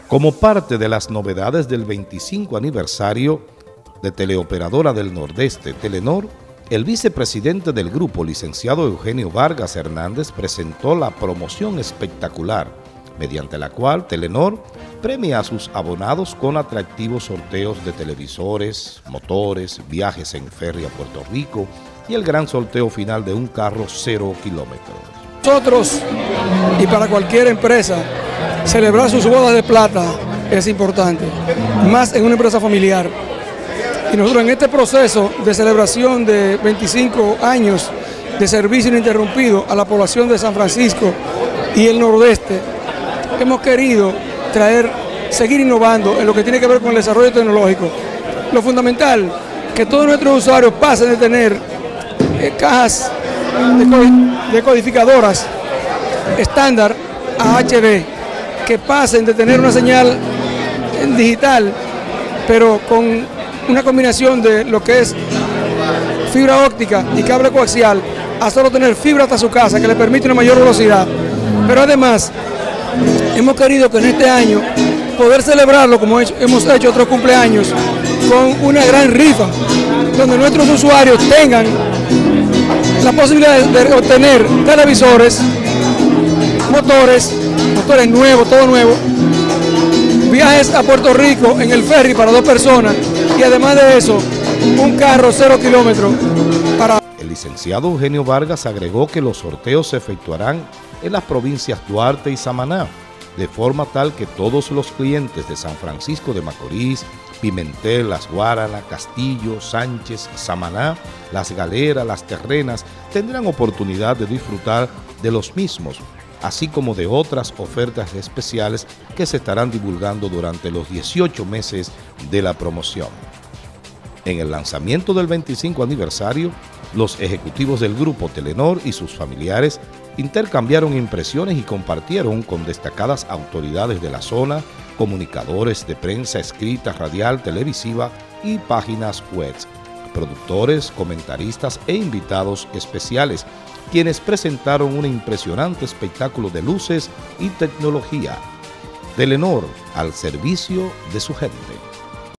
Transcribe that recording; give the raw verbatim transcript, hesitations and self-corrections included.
Como parte de las novedades del veinticinco aniversario de Teleoperadora del Nordeste, Telenor, el vicepresidente del grupo, licenciado Eugenio Vargas Hernández, presentó la promoción espectacular, mediante la cual Telenor premia a sus abonados con atractivos sorteos de televisores, motores, viajes en ferry a Puerto Rico y el gran sorteo final de un carro cero kilómetros. Nosotros, y para cualquier empresa, celebrar sus bodas de plata es importante, más en una empresa familiar. Y nosotros en este proceso de celebración de veinticinco años de servicio ininterrumpido a la población de San Francisco y el Nordeste, hemos querido traer, seguir innovando en lo que tiene que ver con el desarrollo tecnológico. Lo fundamental, que todos nuestros usuarios pasen de tener eh, cajas decodificadoras estándar a H D, que pasen de tener una señal digital, pero con una combinación de lo que es fibra óptica y cable coaxial, a solo tener fibra hasta su casa, que le permite una mayor velocidad. Pero además, hemos querido que en este año poder celebrarlo como hemos hecho otros cumpleaños, con una gran rifa, donde nuestros usuarios tengan la posibilidad de obtener televisores, motores, motores nuevos, todo nuevo, viajes a Puerto Rico en el ferry para dos personas y además de eso, un carro cero kilómetros para... El licenciado Eugenio Vargas agregó que los sorteos se efectuarán en las provincias Duarte y Samaná, de forma tal que todos los clientes de San Francisco de Macorís, Pimentel, Las Guaranas, Castillo, Sánchez, Samaná, Las Galeras, Las Terrenas tendrán oportunidad de disfrutar de los mismos, así como de otras ofertas especiales que se estarán divulgando durante los dieciocho meses de la promoción. En el lanzamiento del veinticinco aniversario, los ejecutivos del grupo Telenor y sus familiares intercambiaron impresiones y compartieron con destacadas autoridades de la zona, comunicadores de prensa escrita, radial, televisiva y páginas web, productores, comentaristas e invitados especiales, quienes presentaron un impresionante espectáculo de luces y tecnología. Telenor, al servicio de su gente.